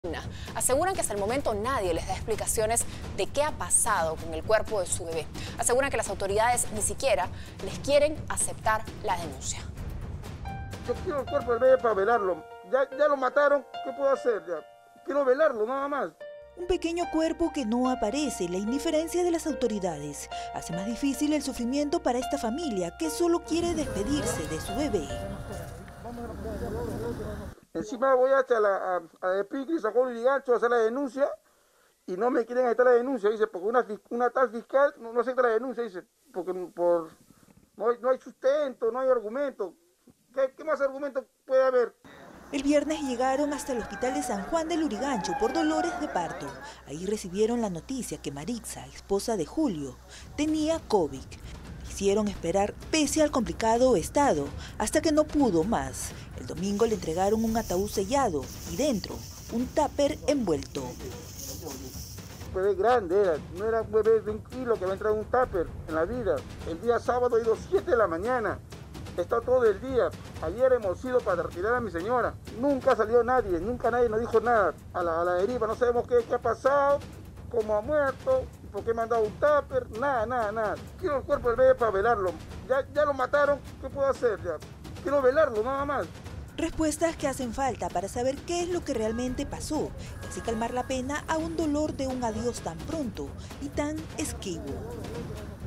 Aseguran que hasta el momento nadie les da explicaciones de qué ha pasado con el cuerpo de su bebé. Aseguran que las autoridades ni siquiera les quieren aceptar la denuncia. Yo quiero el cuerpo del bebé para velarlo. Ya lo mataron, ¿qué puedo hacer? Ya. Quiero velarlo, nada más. Un pequeño cuerpo que no aparece, la indiferencia de las autoridades, hace más difícil el sufrimiento para esta familia que solo quiere despedirse de su bebé. Encima voy hasta a Piqui, sacó el ligancho a hacer la denuncia y no me quieren aceptar la denuncia, dice, porque una tal fiscal no acepta la denuncia, dice, porque no hay sustento, no hay argumento. ¿Qué más argumento puede haber? El viernes llegaron hasta el hospital de San Juan del Lurigancho por dolores de parto. Ahí recibieron la noticia que Maritza, esposa de Julio, tenía COVID. Hicieron esperar pese al complicado estado, hasta que no pudo más. El domingo le entregaron un ataúd sellado y dentro un tupper envuelto. Un bebé grande era, no era un bebé de 1 kilo que va a entrar en un tupper en la vida. El día sábado he ido 7 de la mañana. He estado todo el día. Ayer hemos ido para retirar a mi señora. Nunca salió nadie, nunca nadie nos dijo nada. A la deriva, no sabemos qué ha pasado, cómo ha muerto, por qué me han dado un tupper, nada. Quiero el cuerpo del bebé para velarlo. Ya lo mataron, ¿qué puedo hacer? Ya. Quiero velarlo, nada más. Respuestas que hacen falta para saber qué es lo que realmente pasó y así calmar la pena a un dolor de un adiós tan pronto y tan esquivo.